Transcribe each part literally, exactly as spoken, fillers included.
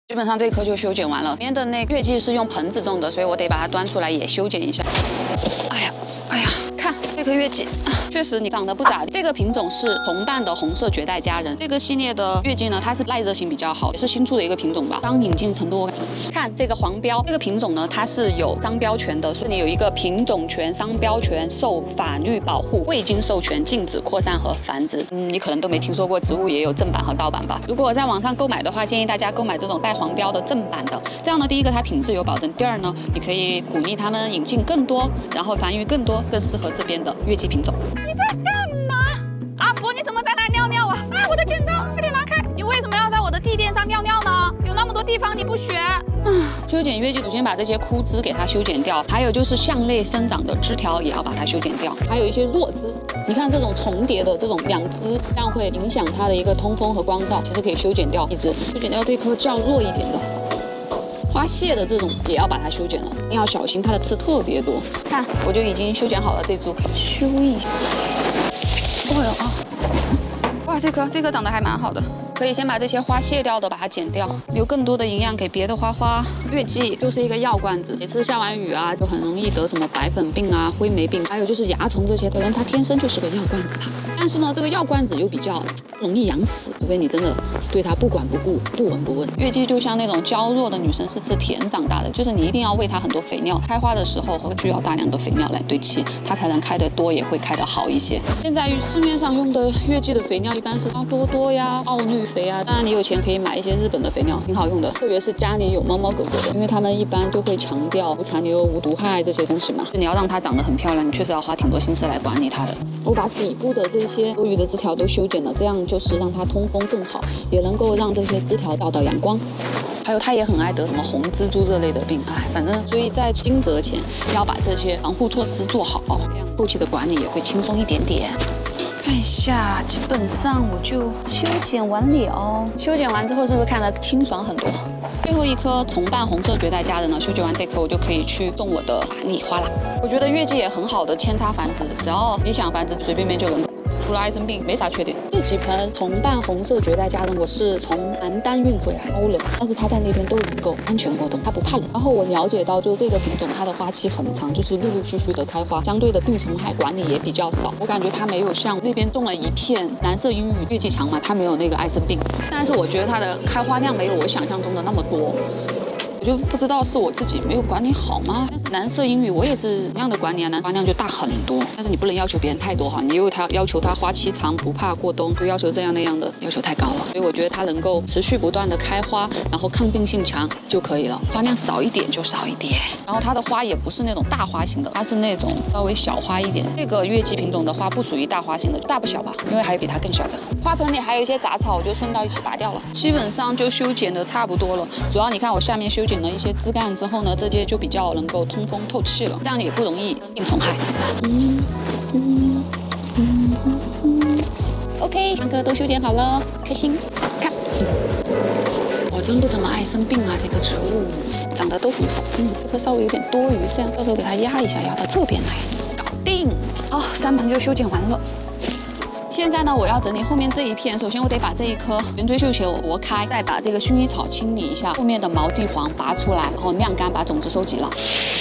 基本上这棵就修剪完了。里面的那月季是用盆子种的，所以我得把它端出来也修剪一下。哎呀，哎呀，看这棵月季，啊、确实你长得不咋地。这个品种是红瓣的红色绝代佳人。这个系列的月季呢，它是耐热性比较好，也是新出的一个品种吧。刚引进成都，看这个黄标，这个品种呢，它是有商标权的，所以你有一个品种权、商标权，受法律保护，未经授权禁止扩散和繁殖。嗯，你可能都没听说过，植物也有正版和盗版吧？如果在网上购买的话，建议大家购买这种带黄标的正版的。这样呢，第一个它品质有保证，第二呢，你可以鼓励他们引进更多，然后繁育更多更适合这边的月季品种。你在干嘛？阿福，你怎么在那尿尿啊？啊，我的剪刀，快点拿开！你为什么要在我的地垫上尿尿呢？有那么多地方你不学？啊，修剪月季，首先把这些枯枝给它修剪掉，还有就是向内生长的枝条也要把它修剪掉，还有一些弱枝。你看这种重叠的这种两枝，这样会影响它的一个通风和光照，其实可以修剪掉一枝，修剪掉这棵较弱一点的。花蟹的这种也要把它修剪了，一定要小心，它的刺特别多。看，我就已经修剪好了这株，修一修。哦哟啊！哇，这棵这棵长得还蛮好的。可以先把这些花卸掉的，把它剪掉，留更多的营养给别的花花。月季就是一个药罐子，每次下完雨啊，就很容易得什么白粉病啊、灰霉病，还有就是蚜虫这些，可能它天生就是个药罐子吧。但是呢，这个药罐子又比较容易养死，除非你真的对它不管不顾、不闻不问。月季就像那种娇弱的女生是吃甜长大的，就是你一定要喂它很多肥料，开花的时候会需要大量的肥料来堆砌，它才能开得多，也会开得好一些。现在市面上用的月季的肥料一般是阿多多呀、奥绿肥啊，当然你有钱可以买一些日本的肥料，挺好用的，特别是家里有猫猫狗狗的，因为他们一般就会强调无残留、无毒害这些东西嘛。你要让它长得很漂亮，你确实要花挺多心思来管理它的。我把底部的这些多余的枝条都修剪了，这样就是让它通风更好，也能够让这些枝条照到阳光。还有它也很爱得什么红蜘蛛这类的病，哎，反正所以在惊蛰前要把这些防护措施做好，这样后期的管理也会轻松一点点。看一下，基本上我就修剪完了。修剪完之后是不是看得清爽很多？最后一棵重瓣红色绝代佳人呢，修剪完这棵我就可以去种我的马丽花了。我觉得月季也很好的扦插繁殖，只要你想繁殖，随便便就能。除了艾生病没啥缺点。这几盆重瓣红色绝代佳人我是从南丹运回来包冷，但是它在那边都能够安全过冬，它不怕冷。然后我了解到，就这个品种它的花期很长，就是陆陆续续的开花，相对的病虫害管理也比较少。我感觉它没有像那边种了一片蓝色英语月季强嘛，它没有那个艾生病，但是我觉得它的开花量没有我想象中的那么多。我就不知道是我自己没有管理好吗？但是蓝色英语我也是一样的管理啊，花量就大很多。但是你不能要求别人太多哈，你又它要求它花期长不怕过冬，又要求这样那样的，要求太高了。所以我觉得它能够持续不断的开花，然后抗病性强就可以了。花量少一点就少一点，然后它的花也不是那种大花型的，它是那种稍微小花一点。这个月季品种的花不属于大花型的，大不小吧，因为还有比它更小的。花盆里还有一些杂草，我就顺道一起拔掉了。基本上就修剪的差不多了，主要你看我下面修剪了一些枝干之后呢，这些就比较能够通风透气了，这样也不容易病虫害。嗯嗯嗯嗯 OK， 三棵都修剪好了，开心。看，我真不怎么爱生病啊，这个植物长得都很好。嗯，这棵稍微有点多余，这样到时候给它压一下，压到这边来，搞定。哦，三盆就修剪完了。现在呢，我要整理后面这一片。首先，我得把这一颗圆锥绣球挪开，再把这个薰衣草清理一下，后面的毛地黄拔出来，然后晾干，把种子收集了。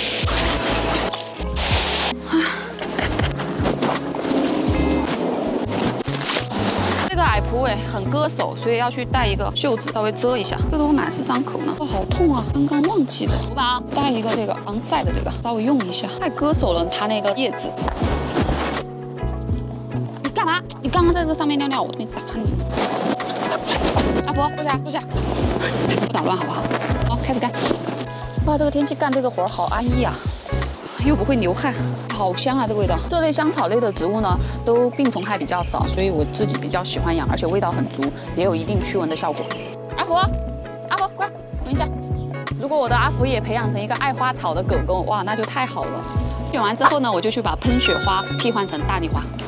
这个矮蒲苇很割手，所以要去带一个袖子稍微遮一下。这都满是伤口呢，哇，好痛啊！刚刚忘记了，我把带一个这个防晒的这个，稍微用一下，太割手了，它那个叶子。干嘛？你刚刚在这个上面尿尿，我这边打你。阿婆，坐下，坐下，不打乱好不好？好，开始干。哇，这个天气干这个活好安逸啊，又不会流汗，好香啊，这个味道。这类香草类的植物呢，都病虫害比较少，所以我自己比较喜欢养，而且味道很足，也有一定驱蚊的效果。阿福，阿福，乖，闻一下。如果我的阿福也培养成一个爱花草的狗狗，哇，那就太好了。选完之后呢，我就去把喷雪花替换成大丽花。